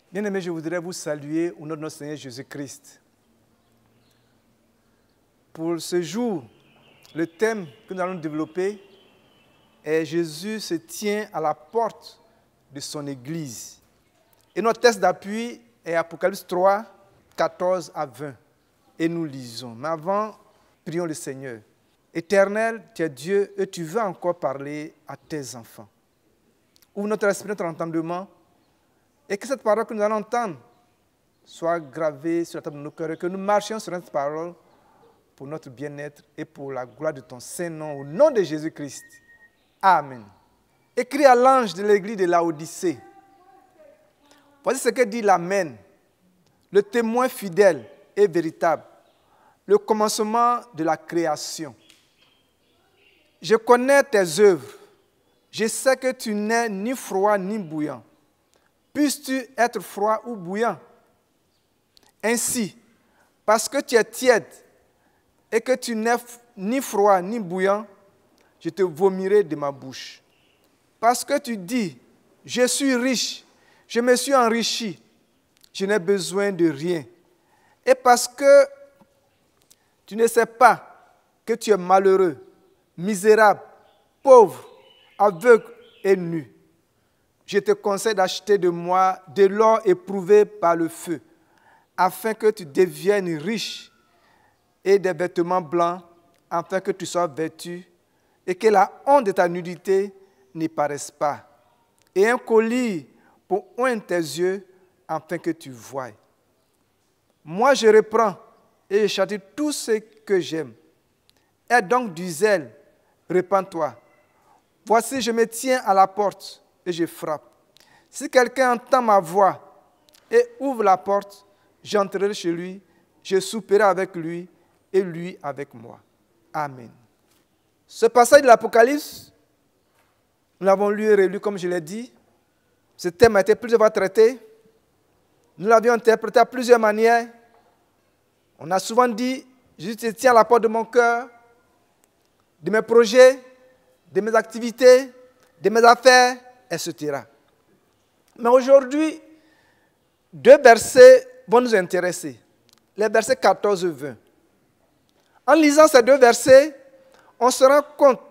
Bien-aimés, je voudrais vous saluer au nom de notre Seigneur Jésus-Christ. Pour ce jour, le thème que nous allons développer est « Jésus se tient à la porte de son Église ». Et notre texte d'appui est Apocalypse 3, 14 à 20. Et nous lisons. Mais avant, prions le Seigneur. Éternel, tu es Dieu et tu veux encore parler à tes enfants. Ouvre notre esprit, notre entendement, et que cette parole que nous allons entendre soit gravée sur la table de nos cœurs et que nous marchions sur cette parole pour notre bien-être et pour la gloire de ton Saint-Nom, au nom de Jésus-Christ. Amen. Écrit à l'ange de l'église de Laodicée. Voici ce que dit l'Amen, le témoin fidèle et véritable, le commencement de la création. Je connais tes œuvres. Je sais que tu n'es ni froid ni bouillant. Puisses-tu être froid ou bouillant? Ainsi, parce que tu es tiède et que tu n'es ni froid ni bouillant, je te vomirai de ma bouche. Parce que tu dis, je suis riche, je me suis enrichi, je n'ai besoin de rien. Et parce que tu ne sais pas que tu es malheureux, misérable, pauvre, aveugle et nu. Je te conseille d'acheter de moi de l'or éprouvé par le feu, afin que tu deviennes riche, et des vêtements blancs, afin que tu sois vêtu, et que la honte de ta nudité n'y paraisse pas, et un collier pour oindre tes yeux, afin que tu voies. Moi, je reprends et je châtie tout ce que j'aime. Aie donc du zèle, répands-toi. Voici, je me tiens à la porte et je frappe. Si quelqu'un entend ma voix et ouvre la porte, j'entrerai chez lui, je souperai avec lui et lui avec moi. Amen. Ce passage de l'Apocalypse, nous l'avons lu et relu comme je l'ai dit. Ce thème a été plusieurs fois traité. Nous l'avions interprété à plusieurs manières. On a souvent dit, Jésus se tient à la porte de mon cœur, de mes projets, de mes activités, de mes affaires, etc. Mais aujourd'hui, deux versets vont nous intéresser. Les versets 14 et 20. En lisant ces deux versets, on se rend compte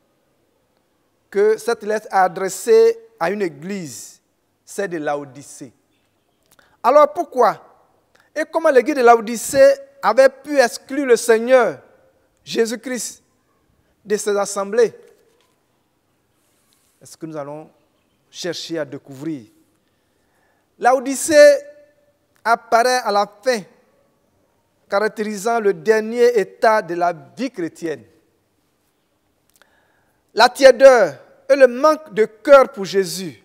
que cette lettre est adressée à une église, celle de Laodicée. Alors pourquoi? Et comment l'église de Laodicée avait pu exclure le Seigneur Jésus-Christ de ses assemblées? Est-ce que nous allons chercher à découvrir? Laodicée apparaît à la fin, caractérisant le dernier état de la vie chrétienne. La tiédeur et le manque de cœur pour Jésus.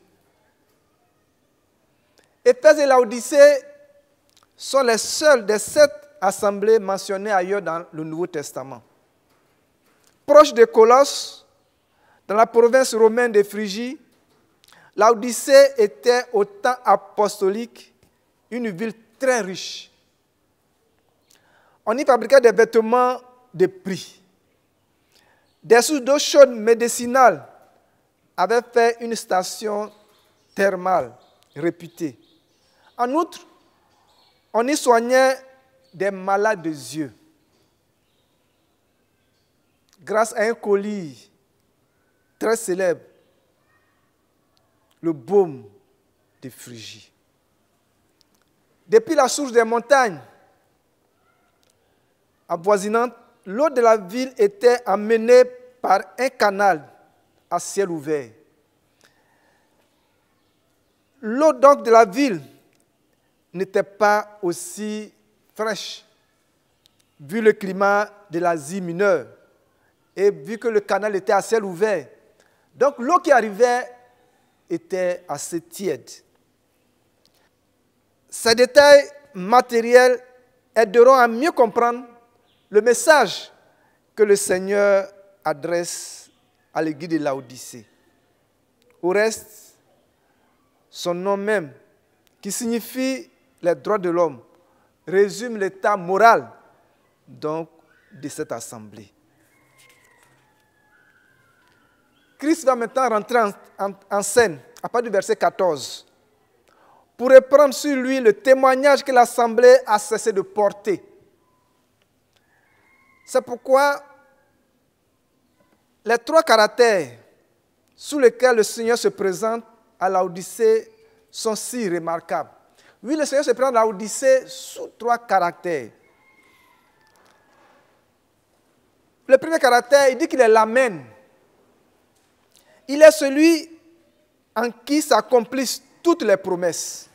Éphèse et Laodicée sont les seules des 7 assemblées mentionnées ailleurs dans le Nouveau Testament. Proche de Colosse, dans la province romaine de Phrygie, Laodicée était au temps apostolique une ville très riche. On y fabriquait des vêtements de prix. Des sources d'eau chaude médicinale avaient fait une station thermale réputée. En outre, on y soignait des malades des yeux. Grâce à un collier très célèbre, le baume de Phrygie. Depuis la source des montagnes avoisinantes, l'eau de la ville était amenée par un canal à ciel ouvert. L'eau donc de la ville n'était pas aussi fraîche, vu le climat de l'Asie mineure et vu que le canal était à ciel ouvert. Donc l'eau qui arrivait était assez tiède. Ces détails matériels aideront à mieux comprendre le message que le Seigneur adresse à l'église de Laodicée. Au reste, son nom même, qui signifie les droits de l'homme, résume l'état moral donc de cette assemblée. Christ va maintenant rentrer en scène à partir du verset 14. pour reprendre sur lui le témoignage que l'Assemblée a cessé de porter. C'est pourquoi les 3 caractères sous lesquels le Seigneur se présente à Laodicée sont si remarquables. Oui, le Seigneur se présente à Laodicée sous 3 caractères. Le premier caractère, il dit qu'il est l'Amen. Il est celui en qui s'accomplissent toutes les promesses.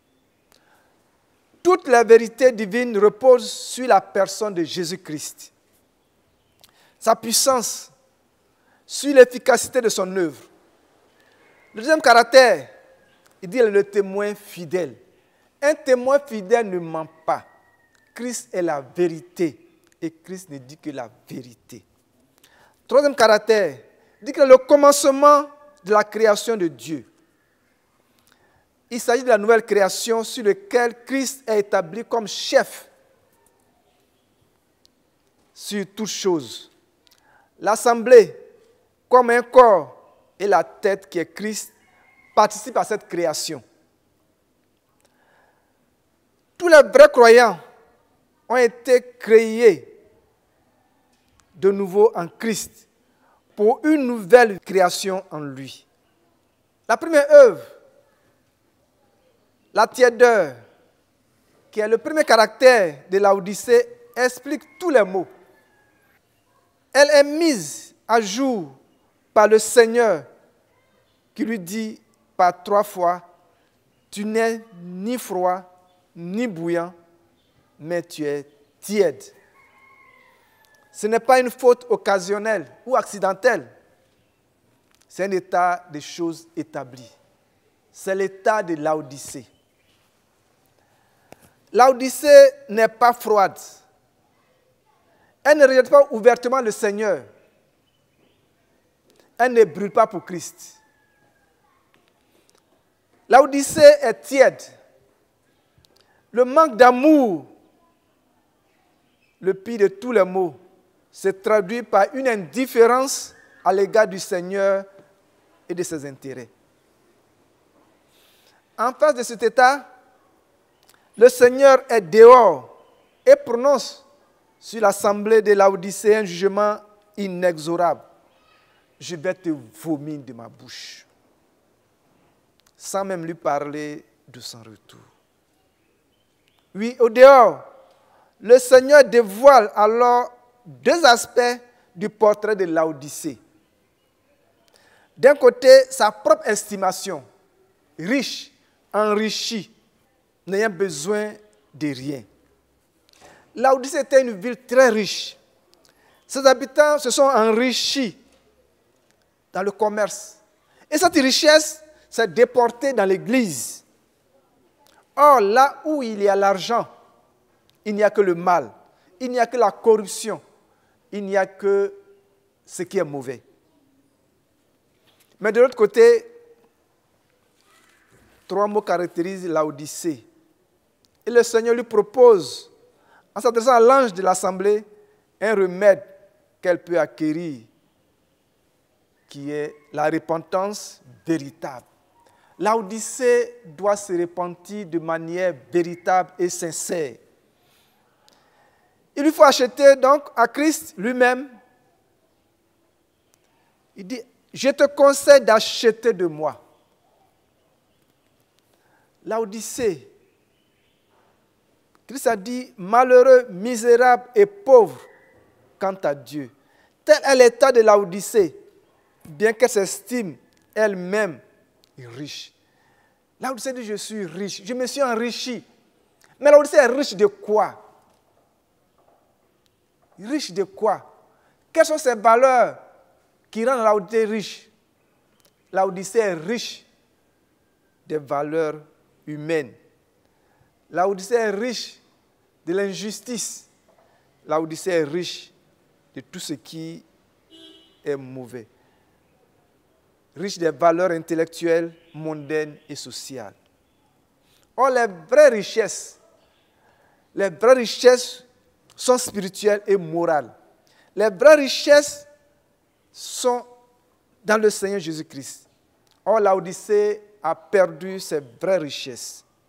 Toutes les vérités divines reposent sur la personne de Jésus-Christ. Sa puissance, sur l'efficacité de son œuvre. Le deuxième caractère, il dit le témoin fidèle. Un témoin fidèle ne ment pas. Christ est la vérité et Christ ne dit que la vérité. Troisième caractère, il dit que le commencement de la création de Dieu. Il s'agit de la nouvelle création sur laquelle Christ est établi comme chef sur toutes choses. L'Assemblée, comme un corps et la tête qui est Christ, participe à cette création. Tous les vrais croyants ont été créés de nouveau en Christ pour une nouvelle création en lui. La première œuvre, la tiédeur, qui est le premier caractère de Laodicée, explique tous les mots. Elle est mise à jour par le Seigneur qui lui dit par 3 fois, tu n'es ni froid ni bouillant, mais tu es tiède. Ce n'est pas une faute occasionnelle ou accidentelle. C'est un état de choses établies. C'est l'état de Laodicée. Laodicée n'est pas froide. Elle ne rejette pas ouvertement le Seigneur. Elle ne brûle pas pour Christ. Laodicée est tiède. Le manque d'amour, le pire de tous les maux, se traduit par une indifférence à l'égard du Seigneur et de ses intérêts. En face de cet état, le Seigneur est dehors et prononce sur l'assemblée de Laodicée un jugement inexorable. Je vais te vomir de ma bouche, sans même lui parler de son retour. Oui, au dehors, le Seigneur dévoile alors 2 aspects du portrait de Laodicée. D'un côté, sa propre estimation, riche, enrichie, n'ayant besoin de rien. Laodicée était une ville très riche. Ses habitants se sont enrichis dans le commerce. Et cette richesse s'est déportée dans l'Église. Or, là où il y a l'argent, il n'y a que le mal, il n'y a que la corruption, il n'y a que ce qui est mauvais. Mais de l'autre côté, 3 mots caractérisent Laodicée. Et le Seigneur lui propose, en s'adressant à l'ange de l'assemblée, un remède qu'elle peut acquérir, qui est la repentance véritable. Laodicée doit se repentir de manière véritable et sincère. Il lui faut acheter donc à Christ lui-même. Il dit, je te conseille d'acheter de moi. Laodicée, Christ a dit, malheureux, misérable et pauvre quant à Dieu. Tel est l'état de Laodicée, bien qu'elle s'estime elle-même riche. Laodicée dit, je suis riche, je me suis enrichi. Mais Laodicée est riche de quoi? Riche de quoi? Quelles sont ces valeurs qui rendent Laodicée riche? Laodicée est riche des valeurs humaines. Laodicée est riche de l'injustice. Laodicée est riche de tout ce qui est mauvais. Riche des valeurs intellectuelles, mondaines et sociales. Or, les vraies richesses sont spirituelles et morales. Les vraies richesses sont dans le Seigneur Jésus-Christ. Or, Laodicée a perdu ses vraies richesses.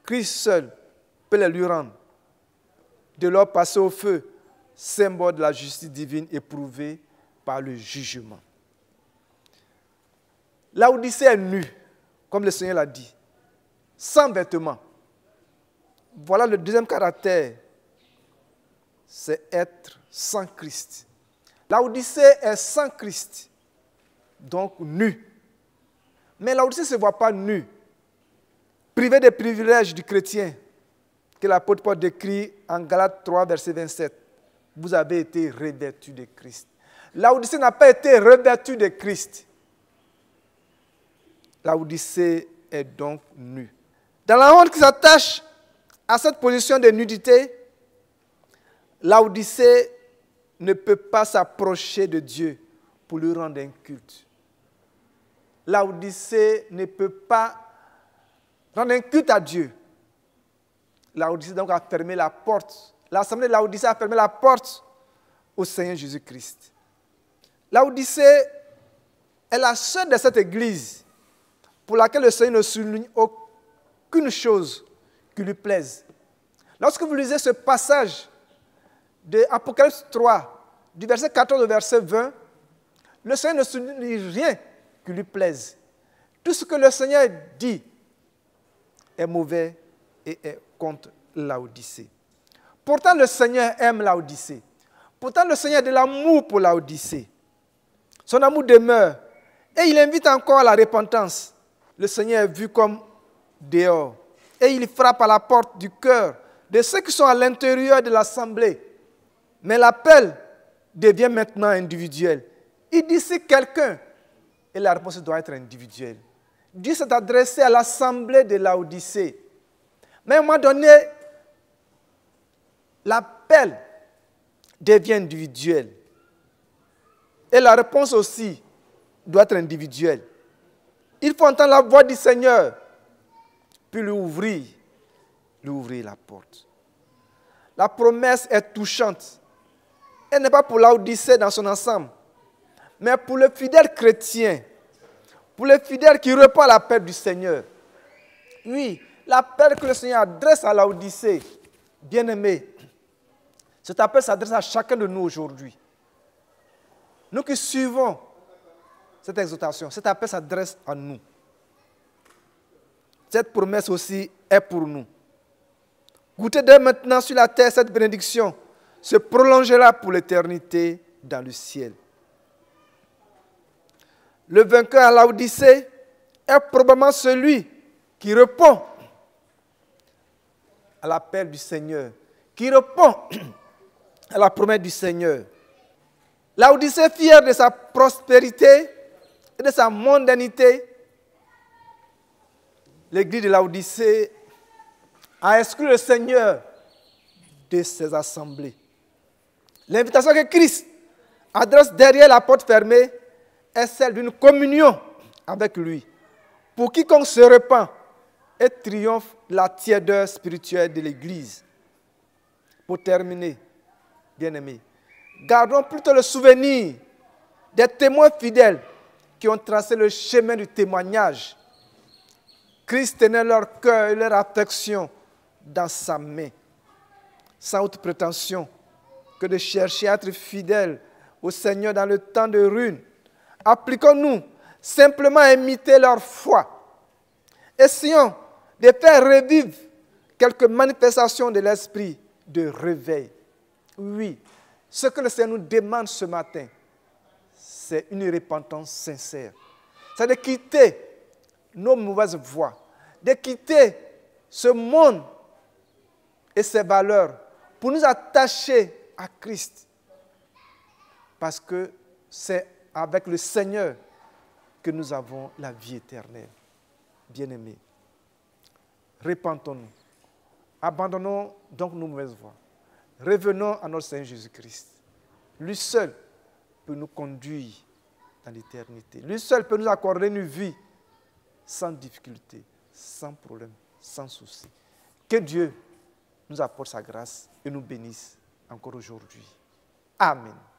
Christ seul peut les lui rendre. De leur passer au feu, symbole de la justice divine éprouvée par le jugement. Laodicée est nue, comme le Seigneur l'a dit, sans vêtements. Voilà le deuxième caractère, c'est être sans Christ. Laodicée est sans Christ, donc nue. Mais Laodicée ne se voit pas nue, privée des privilèges du chrétien, que l'apôtre Paul décrit en Galates 3, verset 27. Vous avez été revêtus de Christ. Laodicée n'a pas été revêtue de Christ. Laodicée est donc nue. Dans la honte qui s'attache à cette position de nudité, Laodicée ne peut pas s'approcher de Dieu pour lui rendre un culte. Laodicée ne peut pas rendre un culte à Dieu. Laodicée donc a fermé la porte. L'assemblée de Laodicée a fermé la porte au Seigneur Jésus-Christ. Laodicée est la seule de cette église pour laquelle le Seigneur ne souligne aucune chose qui lui plaise. Lorsque vous lisez ce passage de Apocalypse 3, du verset 14 au verset 20, le Seigneur ne souligne rien qui lui plaise. Tout ce que le Seigneur dit est mauvais et est contre Laodicée. Pourtant, le Seigneur aime Laodicée. Pourtant, le Seigneur a de l'amour pour Laodicée. Son amour demeure. Et il invite encore à la repentance. Le Seigneur est vu comme dehors. Et il frappe à la porte du cœur de ceux qui sont à l'intérieur de l'assemblée. Mais l'appel devient maintenant individuel. Il dit si quelqu'un, et la réponse doit être individuelle. Dieu s'est adressé à l'assemblée de Laodicée. Mais à un moment donné, l'appel devient individuel. Et la réponse aussi doit être individuelle. Il faut entendre la voix du Seigneur, puis lui ouvrir la porte. La promesse est touchante. Elle n'est pas pour Laodicée dans son ensemble, mais pour le fidèle chrétien, pour le fidèle qui répond à l'appel du Seigneur. Oui, l'appel que le Seigneur adresse à Laodicée, bien-aimé, cet appel s'adresse à chacun de nous aujourd'hui. Nous qui suivons cette exhortation, cet appel s'adresse à nous. Cette promesse aussi est pour nous. Goûtez dès maintenant sur la terre cette bénédiction se prolongera pour l'éternité dans le ciel. Le vainqueur à Laodicée est probablement celui qui répond à l'appel du Seigneur, qui répond à la promesse du Seigneur. Laodicée, fière de sa prospérité et de sa mondanité, l'église de Laodicée a exclu le Seigneur de ses assemblées. L'invitation que Christ adresse derrière la porte fermée est celle d'une communion avec lui. Pour quiconque se repent et triomphe la tiédeur spirituelle de l'Église. Pour terminer, bien-aimés, gardons plutôt le souvenir des témoins fidèles qui ont tracé le chemin du témoignage. Christ tenait leur cœur et leur affection dans sa main, sans haute prétention que de chercher à être fidèles au Seigneur dans le temps de ruine. Appliquons-nous simplement à imiter leur foi. Essayons de faire revivre quelques manifestations de l'esprit de réveil. Oui, ce que le Seigneur nous demande ce matin, c'est une repentance sincère. C'est de quitter nos mauvaises voies, de quitter ce monde et ses valeurs pour nous attacher à Christ. Parce que c'est avec le Seigneur que nous avons la vie éternelle. Bien-aimés, repentons-nous. Abandonnons donc nos mauvaises voies. Revenons à notre Seigneur Jésus-Christ. Lui seul peut nous conduire dans l'éternité. Lui seul peut nous accorder une vie sans difficulté, sans problème, sans souci. Que Dieu nous apporte sa grâce et nous bénisse encore aujourd'hui. Amen.